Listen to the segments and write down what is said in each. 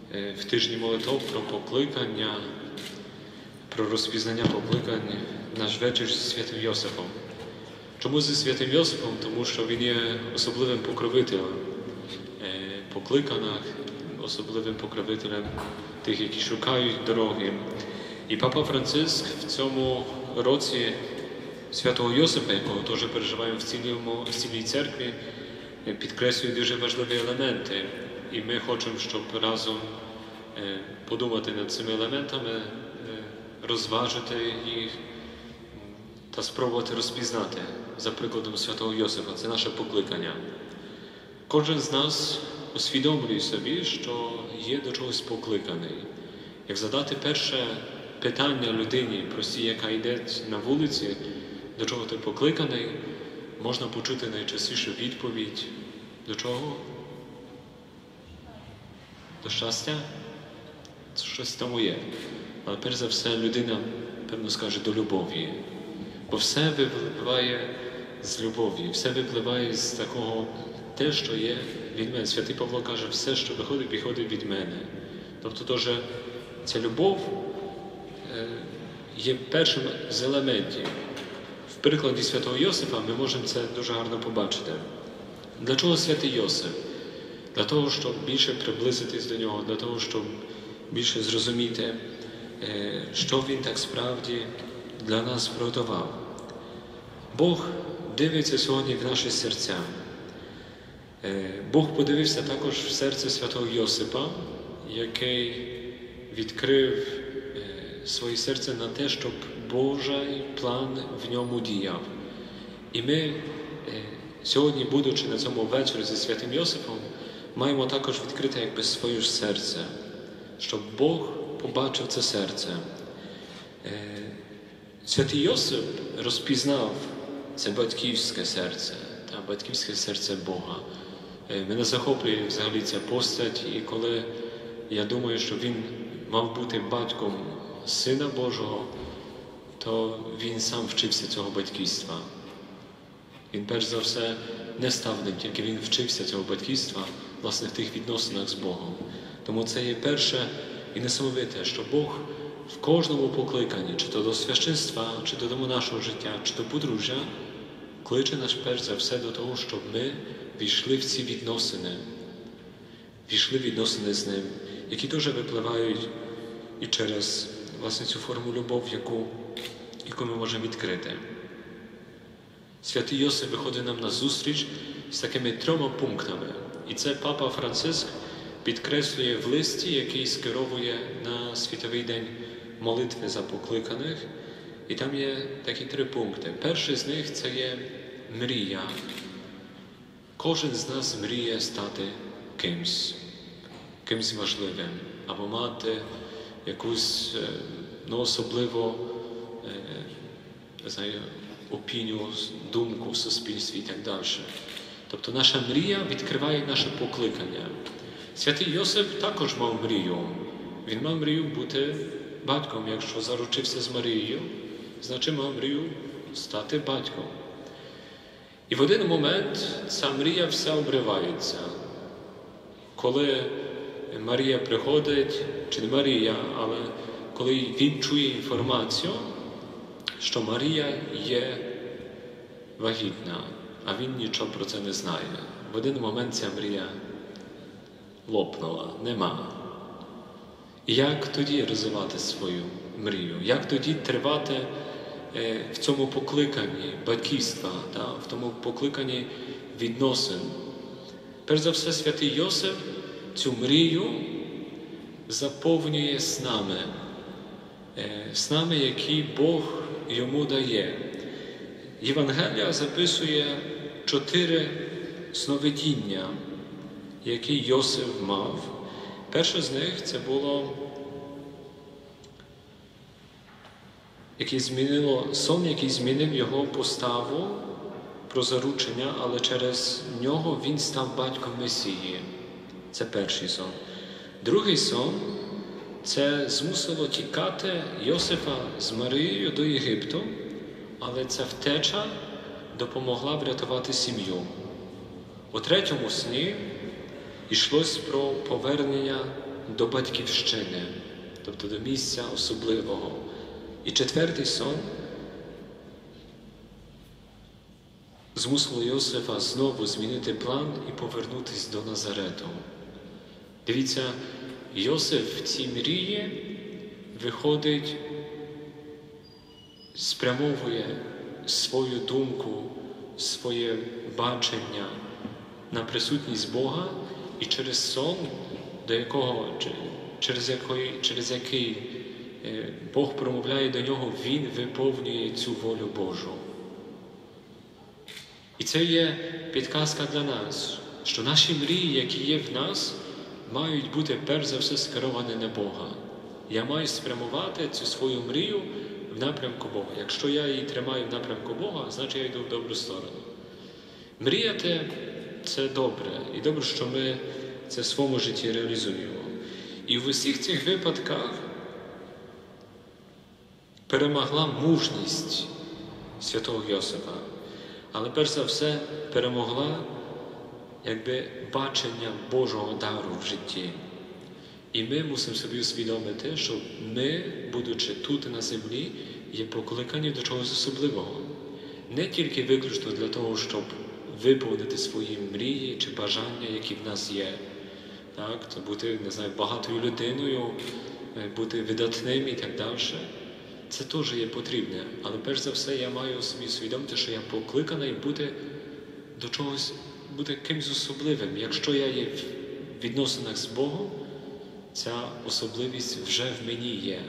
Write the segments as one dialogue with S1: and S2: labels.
S1: в тижні молитов про покликання, про розпізнання покликань наш вечір зі святим Йосифом. Чому зі святим Йосифом? Тому що він є особливим покровителем покликаних, особливим покровителем тих, які шукають дороги. І Папа Франциск в цьому році святого Йосифа, якого теж переживаємо в цілій церкві, підкреслює дуже важливі елементи. І ми хочемо, щоб разом подумати над цими елементами, розважити їх та спробувати розпізнати за прикладом святого Йосифа. Це наше покликання. Кожен з нас усвідомлює собі, що є до чогось покликаний. Як задати перше питання людині, простій, яка йде на вулиці, до чого ти покликаний, можна почути найчастішу відповідь. До чого? До щастя? Це щось там є. Але перш за все людина, певно, скаже до любові. Бо все випливає з любові, все випливає з такого, те, що є від мене. Святий Павло каже, все, що виходить, виходить від мене. Тобто, теж ця любов є першим з елементів. В прикладі святого Йосифа ми можемо це дуже гарно побачити. Для чого святий Йосиф? Для того, щоб більше приблизитись до нього, для того, щоб більше зрозуміти, що він так справді для нас приготував. Бог дивиться сьогодні в наші серця. Бог подивився також в серце святого Йосипа, який відкрив своє серце на те, щоб Божий план в ньому діяв. І ми сьогодні, будучи на цьому вечорі зі святим Йосифом, маємо також відкрити якби своє ж серце, щоб Бог побачив це серце. Святий Йосип розпізнав це батьківське серце, батьківське серце Бога. Мене захоплює взагалі ця постать, і коли я думаю, що він мав бути батьком Сина Божого, то він сам вчився цього батьківства. Він перш за все не став ним, тільки він вчився цього батьківства, власне, в тих відносинах з Богом. Тому це є перше і несамовите, що Бог в кожному покликанні, чи то до священства, чи до нашого життя, чи до подружжя, кличе нас перш за все до того, щоб ми війшли в ці відносини, війшли в відносини з Ним, які дуже випливають і через, власне, цю форму любов, яку ми можемо відкрити. Святий Йосиф виходить нам на зустріч з такими 3 пунктами. І це Папа Франциск підкреслює в листі, який скеровує на Світовий день молитви за покликаних. І там є такі 3 пункти. Перший з них – це є мрія. Кожен з нас мріє стати кимсь важливим, або мати якусь особливу опінію, думку в суспільстві і так далі. Тобто наша мрія відкриває наше покликання. Святий Йосип також мав мрію. Він мав мрію бути батьком. Якщо заручився з Марією, значить мав мрію стати батьком. І в один момент ця мрія вся обривається. Коли Марія приходить, чи не Марія, але коли він чує інформацію, що Марія є вагітна, а він нічого про це не знає. В один момент ця мрія лопнула, нема. І як тоді розвивати свою мрію? Як тоді тривати в цьому покликанні батьківства, в тому покликанні відносин? Перш за все, святий Йосиф цю мрію заповнює снами, які Бог йому дає. Євангелія записує 4 сновидіння, які Йосиф мав. Перше з них – це було, сон, який змінив його поставу про заручення, але через нього він став батьком Месії. Це перший сон. Другий сон – це змусило тікати Йосифа з Марією до Єгипту, але ця втеча допомогла врятувати сім'ю. У третьому сні йшлось про повернення до батьківщини, тобто до місця особливого. І четвертий сон змусило Йосифа знову змінити план і повернутися до Назарету. Дивіться, Йосиф в цій мрії виходить, спрямовує свою думку, своє бачення на присутність Бога, і через сон, через який Бог промовляє до нього, він виповнює цю волю Божу. І це є підказка для нас, що наші мрії, які є в нас, мають бути перш за все скеровані на Бога. Я маю спрямувати цю свою мрію в напрямку Бога. Якщо я її тримаю в напрямку Бога, значить я йду в добру сторону. Мріяти – це добре. І добре, що ми це в своєму житті реалізуємо. І в усіх цих випадках перемогла мужність святого Йосифа. Але перш за все перемогла бачення Божого дару в житті. І ми мусимо собі усвідомити, що ми, будучи тут на землі, є покликані до чогось особливого. Не тільки виключно для того, щоб виповнити свої мрії чи бажання, які в нас є. Так? Це бути, багатою людиною, бути видатним і так далі. Це теж є потрібне. Але перш за все я маю собі усвідомити, що я покликаний бути до чогось, бути кимось особливим. Якщо я є в відносинах з Богом, ця особливість вже в мені є.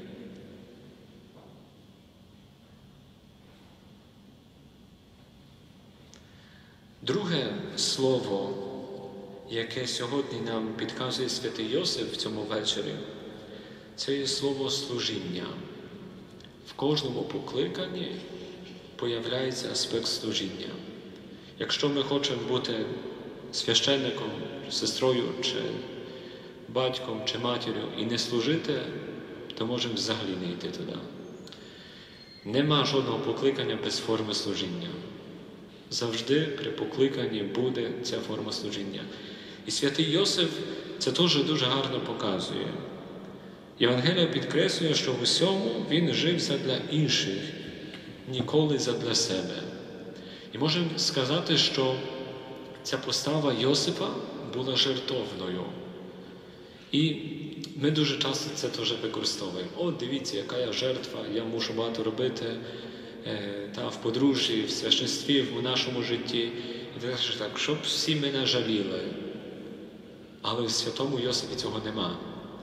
S1: Друге слово, яке сьогодні нам підказує святий Йосиф в цьому вечорі, це є слово служіння. В кожному покликанні появляється аспект служіння. Якщо ми хочемо бути священником, сестрою, чи батьком, чи матір'ю і не служити, то можемо взагалі не йти туди. Нема жодного покликання без форми служіння. Завжди при покликанні буде ця форма служіння. І святий Йосиф це теж дуже гарно показує. Євангелія підкреслює, що в усьому він жив задля інших, ніколи задля себе. І можемо сказати, що ця постава Йосифа була жертовною. І ми дуже часто це теж використовуємо. От дивіться, яка я жертва, я мушу багато робити в подружжі, в священстві, в нашому житті. І так, щоб всі мене жаліли. Але в святому Йосифі цього нема.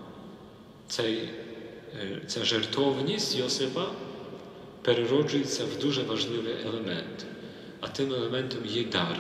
S1: Ця жертовність Йосифа перероджується в дуже важливий елемент. А тим елементом є дар.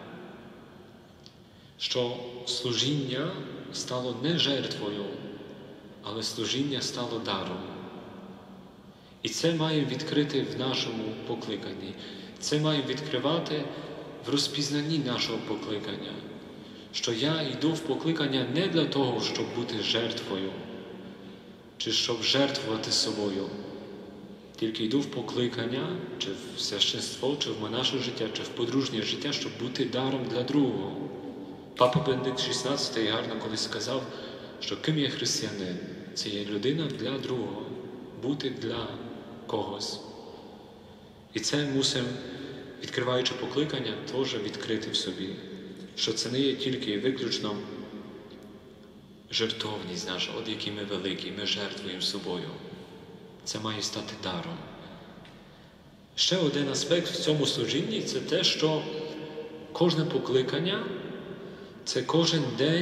S1: Що служіння стало не жертвою, але служіння стало даром. І це має відкрити в нашому покликанні. Це має відкривати в розпізнанні нашого покликання. Що я йду в покликання не для того, щоб бути жертвою, чи щоб жертвувати собою. Тільки йду в покликання, чи в священство, чи в монаше життя, чи в подружнє життя, щоб бути даром для другого. Папа Бенедикт XVI гарно колись сказав, що ким є християнин? Це є людина для другого, бути для когось. І це мусимо, відкриваючи покликання, теж відкрити в собі, що це не є тільки і виключно жертовність наша, от які ми великі, ми жертвуємо собою. Це має стати даром. Ще один аспект в цьому служінні – це те, що кожне покликання – це кожен день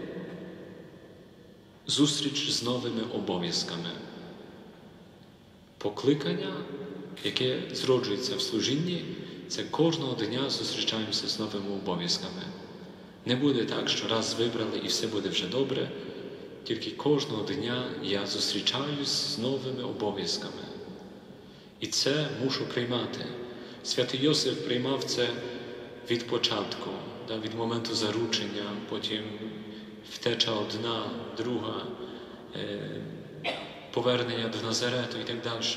S1: зустріч з новими обов'язками. Покликання, яке зроджується в служінні, це кожного дня зустрічаємося з новими обов'язками. Не буде так, що раз вибрали і все буде вже добре, тільки кожного дня я зустрічаюсь з новими обов'язками. І це мушу приймати. Святий Йосиф приймав це від початку, від моменту заручення, потім втеча одна, друга, повернення до Назарету і так далі.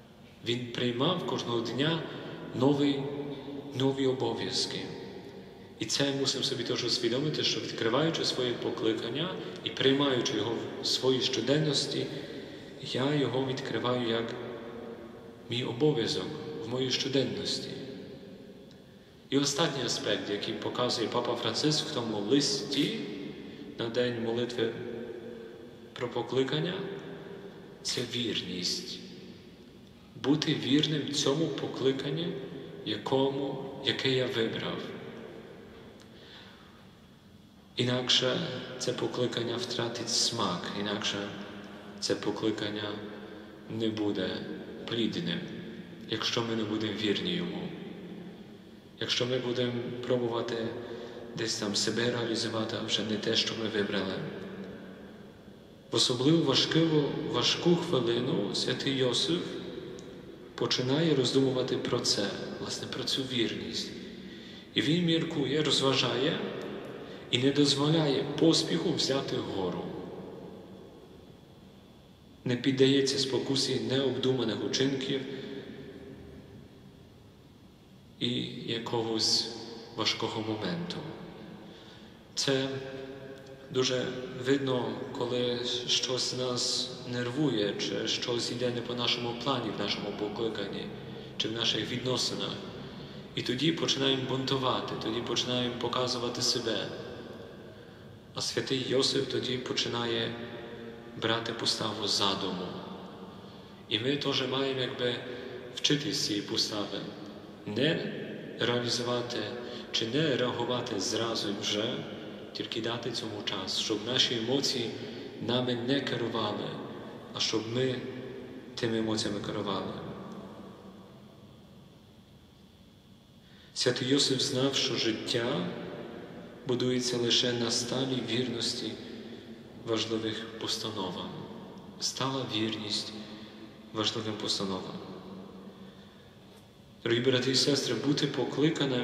S1: Він приймав кожного дня нові обов'язки. І це мусимо собі теж усвідомити, що відкриваючи своє покликання і приймаючи його в своїй щоденності, я його відкриваю як мій обов'язок в моїй щоденності. І останній аспект, який показує Папа Франциск в тому листі на День молитви про покликання, це вірність. Бути вірним цьому покликанню, яке я вибрав. Інакше це покликання втратить смак, інакше це покликання не буде плідним, якщо ми не будемо вірні йому. Якщо ми будемо пробувати десь там себе реалізувати, а вже не те, що ми вибрали. В особливо важку хвилину святий Йосиф починає роздумувати про це, власне, про цю вірність. І він міркує, розважає і не дозволяє поспіху взяти гору. Не піддається спокусі необдуманих учинків і якогось важкого моменту. Це дуже видно, коли щось нас нервує, чи щось йде не по нашому плані, в нашому покликанні, чи в наших відносинах. І тоді починаємо бунтувати, тоді починаємо показувати себе. А святий Йосиф тоді починає брати поставу задуму. І ми теж маємо вчитися цієї постави. Не реалізувати, чи не реагувати зразу вже, тільки дати цьому час, щоб наші емоції нами не керували, а щоб ми тими емоціями керували. Святий Йосиф знав, що життя будується лише на сталій вірності важливих постановам. Стала вірність важливим постановам. Дорогі брати і сестри, бути покликаним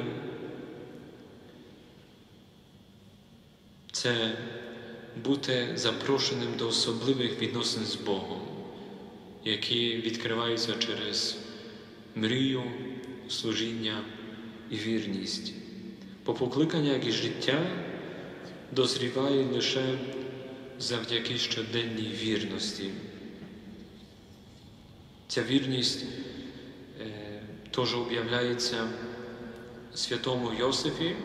S1: – це бути запрошеним до особливих відносин з Богом, які відкриваються через мрію, служіння і вірність. Бо покликання, як і життя, дозріває лише завдяки щоденній вірності. Ця вірність теж об'являється святому Йосифі,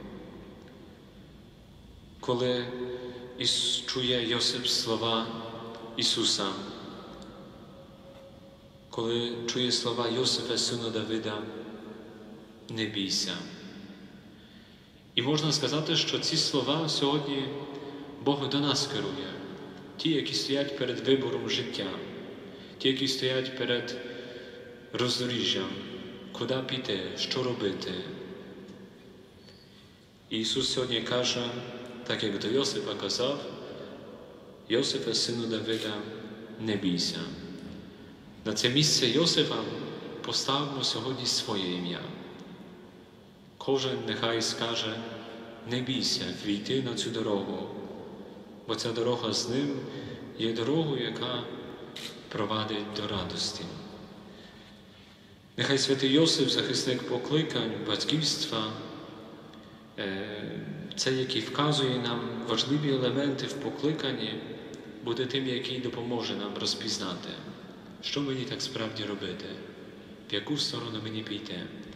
S1: коли чує Йосип слова Ісуса, коли чує слова Йосифа, сина Давида, не бійся. І можна сказати, що ці слова сьогодні Бог до нас керує. Ті, які стоять перед вибором життя, ті, які стоять перед роздоріжжям, куди піти, що робити. І Ісус сьогодні каже, так як до Йосипа казав, Йосифе, сину Давида, не бійся. На це місце Йосифа поставимо сьогодні своє ім'я. Кожен нехай скаже, не бійся війти на цю дорогу, бо ця дорога з ним є дорогою, яка провадить до радості. Нехай святий Йосиф, захисник покликань, батьківства, це, який вказує нам важливі елементи в покликанні, буде тим, який допоможе нам розпізнати, що мені так справді робити, в яку сторону мені піти.